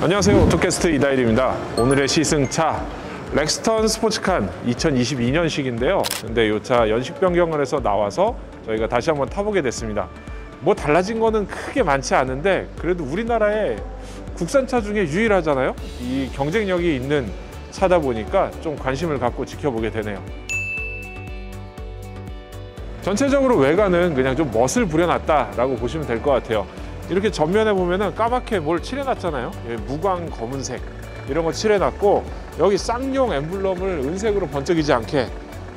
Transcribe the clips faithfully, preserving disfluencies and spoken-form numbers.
안녕하세요, 오토캐스트 이다일입니다. 오늘의 시승차 렉스턴 스포츠칸 이천이십이 년식인데요 근데 이 차 연식 변경을 해서 나와서 저희가 다시 한번 타보게 됐습니다. 뭐 달라진 거는 크게 많지 않은데 그래도 우리나라의 국산차 중에 유일하잖아요. 이 경쟁력이 있는 차다 보니까 좀 관심을 갖고 지켜보게 되네요. 전체적으로 외관은 그냥 좀 멋을 부려놨다 라고 보시면 될 것 같아요. 이렇게 전면에 보면은 까맣게 뭘 칠해놨잖아요. 무광 검은색 이런 거 칠해놨고, 여기 쌍용 엠블럼을 은색으로 번쩍이지 않게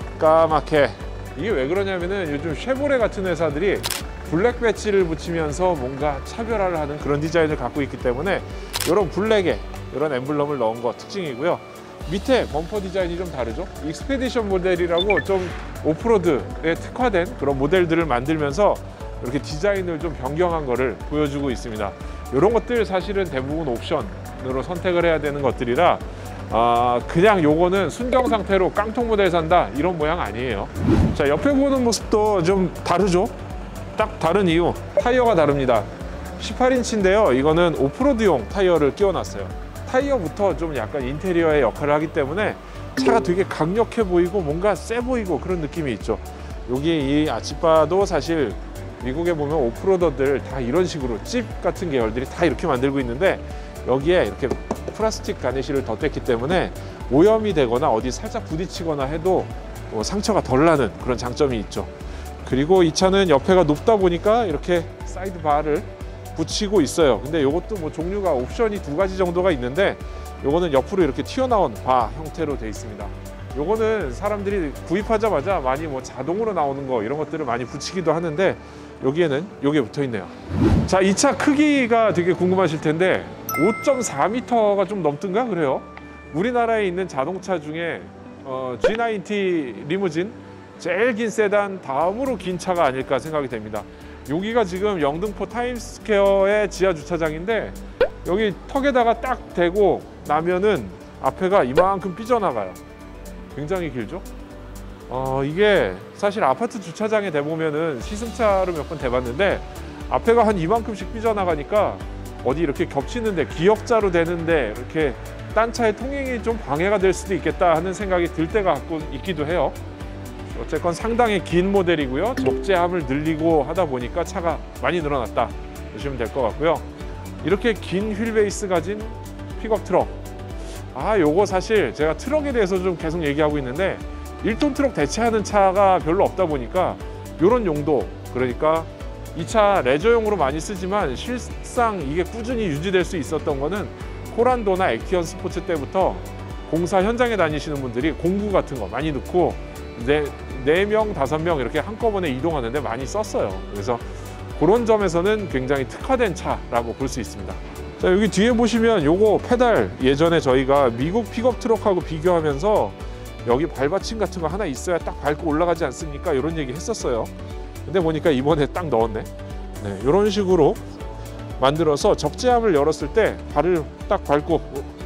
까맣게. 이게 왜 그러냐면은 요즘 쉐보레 같은 회사들이 블랙 배지를 붙이면서 뭔가 차별화를 하는 그런 디자인을 갖고 있기 때문에 이런 블랙에 이런 엠블럼을 넣은 거 특징이고요. 밑에 범퍼 디자인이 좀 다르죠. 익스페디션 모델이라고 좀 오프로드에 특화된 그런 모델들을 만들면서 이렇게 디자인을 좀 변경한 거를 보여주고 있습니다. 이런 것들 사실은 대부분 옵션으로 선택을 해야 되는 것들이라 아, 그냥 요거는 순정 상태로 깡통 모델 산다 이런 모양 아니에요. 자, 옆에 보는 모습도 좀 다르죠. 딱 다른 이유, 타이어가 다릅니다. 십팔 인치인데요 이거는 오프로드용 타이어를 끼워놨어요. 타이어부터 좀 약간 인테리어의 역할을 하기 때문에 차가 되게 강력해 보이고 뭔가 세 보이고 그런 느낌이 있죠. 여기 이 아치바도 사실 미국에 보면 오프로더들 다 이런 식으로 집 같은 계열들이 다 이렇게 만들고 있는데, 여기에 이렇게 플라스틱 가니쉬를 덧댔기 때문에 오염이 되거나 어디 살짝 부딪히거나 해도 뭐 상처가 덜 나는 그런 장점이 있죠. 그리고 이 차는 옆에가 높다 보니까 이렇게 사이드 바를 붙이고 있어요. 근데 이것도 뭐 종류가 옵션이 두 가지 정도가 있는데, 요거는 옆으로 이렇게 튀어나온 바 형태로 되어 있습니다. 요거는 사람들이 구입하자마자 많이 뭐 자동으로 나오는 거 이런 것들을 많이 붙이기도 하는데, 여기에는 요게 붙어 있네요. 자, 이 차 크기가 되게 궁금하실 텐데 오 점 사 미터가 좀 넘던가 그래요. 우리나라에 있는 자동차 중에 어, 지 나인티 리무진 제일 긴 세단 다음으로 긴 차가 아닐까 생각이 됩니다. 여기가 지금 영등포 타임스퀘어의 지하 주차장인데, 여기 턱에다가 딱 대고 나면은 앞에가 이만큼 삐져나가요. 굉장히 길죠? 어, 이게 사실 아파트 주차장에 대보면은 시승차로 몇 번 대봤는데 앞에가 한 이만큼씩 삐져나가니까 어디 이렇게 겹치는데 기역자로 되는데 이렇게 딴 차의 통행이 좀 방해가 될 수도 있겠다 하는 생각이 들 때가 갖고 있기도 해요. 어쨌건 상당히 긴 모델이고요. 적재함을 늘리고 하다 보니까 차가 많이 늘어났다 보시면 될 것 같고요. 이렇게 긴 휠베이스 가진 픽업 트럭. 아, 요거 사실 제가 트럭에 대해서 좀 계속 얘기하고 있는데 일 톤 트럭 대체하는 차가 별로 없다 보니까 이런 용도, 그러니까 이 차 레저용으로 많이 쓰지만 실상 이게 꾸준히 유지될 수 있었던 거는 코란도나 액티언 스포츠 때부터 공사 현장에 다니시는 분들이 공구 같은 거 많이 넣고 네, 네 명, 다섯 명 이렇게 한꺼번에 이동하는데 많이 썼어요. 그래서 그런 점에서는 굉장히 특화된 차라고 볼 수 있습니다. 자, 여기 뒤에 보시면 요거 페달, 예전에 저희가 미국 픽업 트럭하고 비교하면서 여기 발받침 같은 거 하나 있어야 딱 밟고 올라가지 않습니까? 이런 얘기 했었어요. 근데 보니까 이번에 딱 넣었네. 네, 이런 식으로 만들어서 적재함을 열었을 때 발을 딱 밟고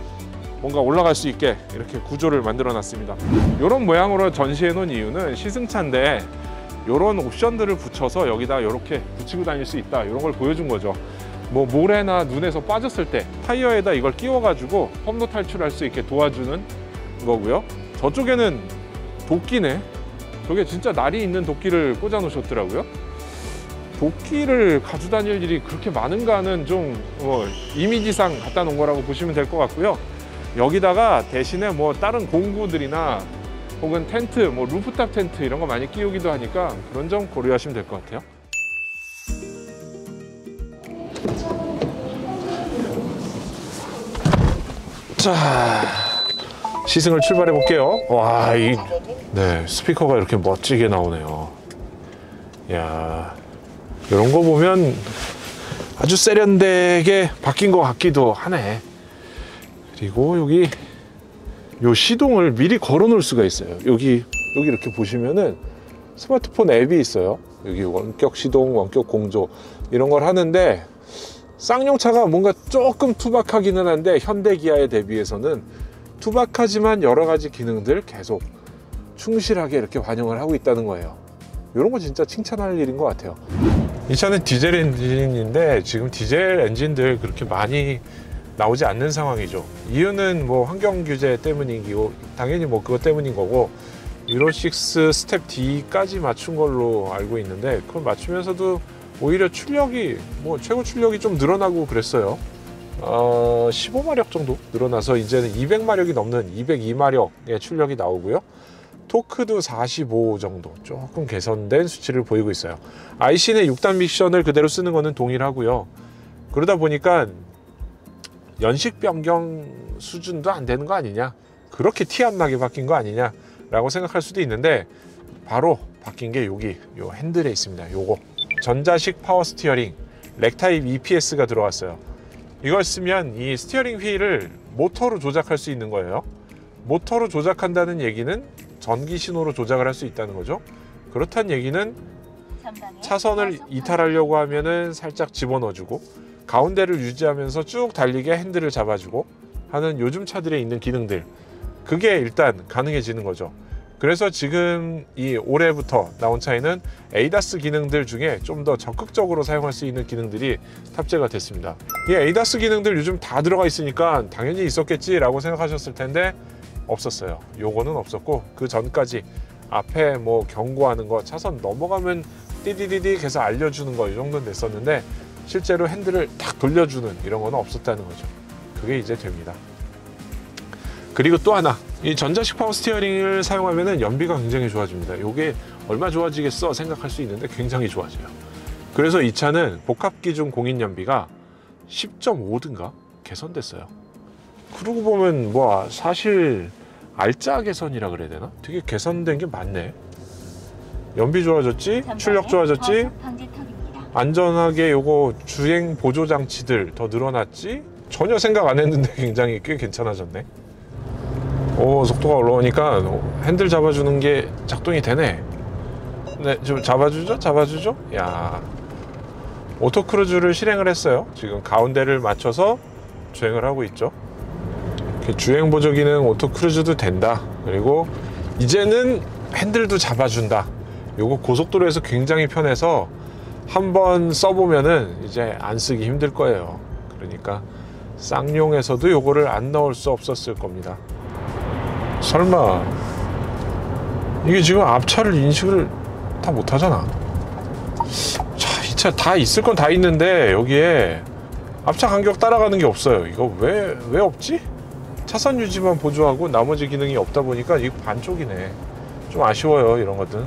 뭔가 올라갈 수 있게 이렇게 구조를 만들어 놨습니다. 이런 모양으로 전시해 놓은 이유는 시승차인데 이런 옵션들을 붙여서 여기다 이렇게 붙이고 다닐 수 있다, 이런 걸 보여준 거죠. 뭐 모래나 눈에서 빠졌을 때 타이어에다 이걸 끼워 가지고 험로 탈출할 수 있게 도와주는 거고요. 저쪽에는 도끼네. 저게 진짜 날이 있는 도끼를 꽂아 놓으셨더라고요. 도끼를 가지고 다닐 일이 그렇게 많은가는 좀 뭐 이미지상 갖다 놓은 거라고 보시면 될 것 같고요. 여기다가 대신에 뭐 다른 공구들이나 혹은 텐트, 뭐 루프탑 텐트 이런 거 많이 끼우기도 하니까 그런 점 고려하시면 될 것 같아요. 자, 시승을 출발해 볼게요. 와, 이 네, 스피커가 이렇게 멋지게 나오네요. 야, 이런 거 보면 아주 세련되게 바뀐 것 같기도 하네. 그리고 여기 요 시동을 미리 걸어 놓을 수가 있어요. 여기 여기 이렇게 보시면은 스마트폰 앱이 있어요. 여기 원격 시동, 원격 공조 이런 걸 하는데, 쌍용차가 뭔가 조금 투박하기는 한데 현대 기아에 대비해서는 투박하지만 여러 가지 기능들 계속 충실하게 이렇게 반영을 하고 있다는 거예요. 이런 거 진짜 칭찬할 일인 것 같아요. 이 차는 디젤 엔진인데 지금 디젤 엔진들 그렇게 많이 나오지 않는 상황이죠. 이유는 뭐 환경 규제 때문이고 당연히 뭐 그것 때문인 거고, 유로육 스텝 D까지 맞춘 걸로 알고 있는데, 그걸 맞추면서도 오히려 출력이 뭐 최고 출력이 좀 늘어나고 그랬어요. 어, 십오 마력 정도 늘어나서 이제는 이백 마력이 넘는 이백이 마력의 출력이 나오고요. 토크도 사십오 정도, 조금 개선된 수치를 보이고 있어요. 아이씨는 육 단 미션을 그대로 쓰는 거는 동일하고요. 그러다 보니까 연식 변경 수준도 안 되는 거 아니냐, 그렇게 티 안 나게 바뀐 거 아니냐 라고 생각할 수도 있는데, 바로 바뀐 게 여기 요 핸들에 있습니다. 요거 전자식 파워 스티어링 렉 타입 이피에스가 들어왔어요. 이걸 쓰면 이 스티어링 휠을 모터로 조작할 수 있는 거예요. 모터로 조작한다는 얘기는 전기 신호로 조작을 할 수 있다는 거죠. 그렇다는 얘기는 차선을 이탈하려고 하면은 살짝 집어넣어주고, 가운데를 유지하면서 쭉 달리게 핸들을 잡아주고 하는 요즘 차들에 있는 기능들, 그게 일단 가능해지는 거죠. 그래서 지금 이 올해부터 나온 차에는 에이다스 기능들 중에 좀 더 적극적으로 사용할 수 있는 기능들이 탑재가 됐습니다. 이 에이다스 기능들 요즘 다 들어가 있으니까 당연히 있었겠지 라고 생각하셨을 텐데, 없었어요. 요거는 없었고, 그 전까지 앞에 뭐 경고하는 거, 차선 넘어가면 띠디디디 해서 알려주는 거, 이 정도는 됐었는데, 실제로 핸들을 딱 돌려주는 이런 거는 없었다는 거죠. 그게 이제 됩니다. 그리고 또 하나, 이 전자식 파워 스티어링을 사용하면 연비가 굉장히 좋아집니다. 이게 얼마 좋아지겠어 생각할 수 있는데 굉장히 좋아져요. 그래서 이 차는 복합 기준 공인 연비가 십 점 오든가 개선됐어요. 그러고 보면 뭐 사실 알짜 개선이라 그래야 되나? 되게 개선된 게 맞네. 연비 좋아졌지, 출력 좋아졌지, 안전하게 요거 주행 보조 장치들 더 늘어났지, 전혀 생각 안 했는데 굉장히 꽤 괜찮아졌네. 오, 속도가 올라오니까 핸들 잡아주는 게 작동이 되네. 네, 좀 잡아주죠? 잡아주죠? 야, 오토크루즈를 실행을 했어요. 지금 가운데를 맞춰서 주행을 하고 있죠. 주행 보조 기능 오토크루즈도 된다. 그리고 이제는 핸들도 잡아준다. 요거 고속도로에서 굉장히 편해서 한번 써보면은 이제 안 쓰기 힘들 거예요. 그러니까 쌍용에서도 요거를 안 넣을 수 없었을 겁니다. 설마 이게 지금 앞차를 인식을 다 못하잖아. 자, 이 차 다 있을 건 다 있는데 여기에 앞차 간격 따라가는 게 없어요. 이거 왜, 왜 없지? 차선 유지만 보조하고 나머지 기능이 없다 보니까 이거 반쪽이네. 좀 아쉬워요, 이런 것들.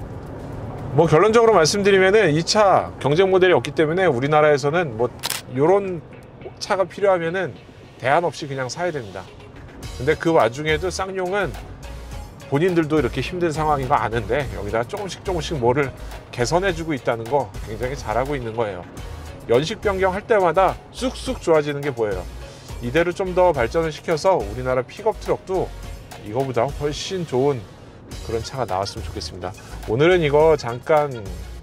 뭐 결론적으로 말씀드리면은 이 차 경쟁 모델이 없기 때문에 우리나라에서는 뭐 요런 차가 필요하면은 대안 없이 그냥 사야 됩니다. 근데 그 와중에도 쌍용은 본인들도 이렇게 힘든 상황인 거 아는데 여기다 조금씩 조금씩 뭐를 개선해주고 있다는 거 굉장히 잘하고 있는 거예요. 연식 변경할 때마다 쑥쑥 좋아지는 게 보여요. 이대로 좀 더 발전을 시켜서 우리나라 픽업 트럭도 이거보다 훨씬 좋은 그런 차가 나왔으면 좋겠습니다. 오늘은 이거 잠깐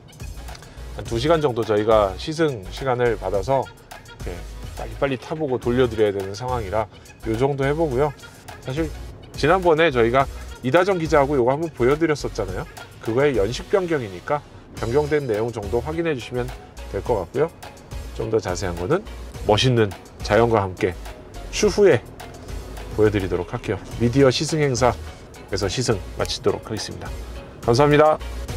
한 두 시간 정도 저희가 시승 시간을 받아서 이렇게 빨리빨리 타보고 돌려드려야 되는 상황이라 요 정도 해보고요. 사실 지난번에 저희가 이다정 기자하고 요거 한번 보여드렸었잖아요. 그거의 연식 변경이니까 변경된 내용 정도 확인해 주시면 될 것 같고요. 좀 더 자세한 거는 멋있는 자연과 함께 추후에 보여드리도록 할게요. 미디어 시승 행사에서 시승 마치도록 하겠습니다. 감사합니다.